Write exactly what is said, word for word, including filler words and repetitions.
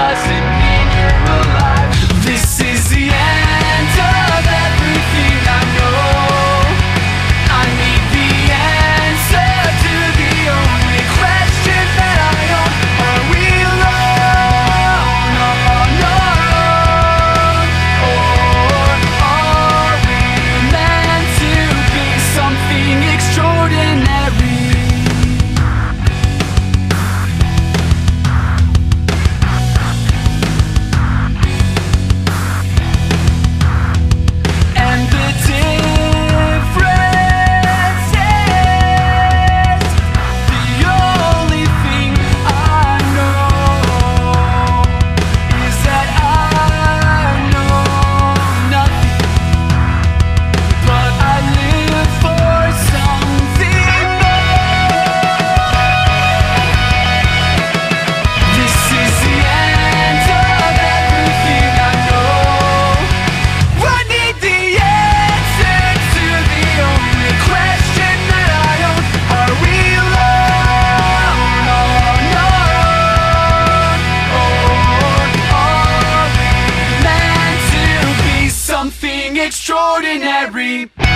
doesn't mean you're alive. This is the end of everything I know. I need the answer to the only question that I own. Are we alone on our own? Or are we meant to be something extraordinary? Something extraordinary.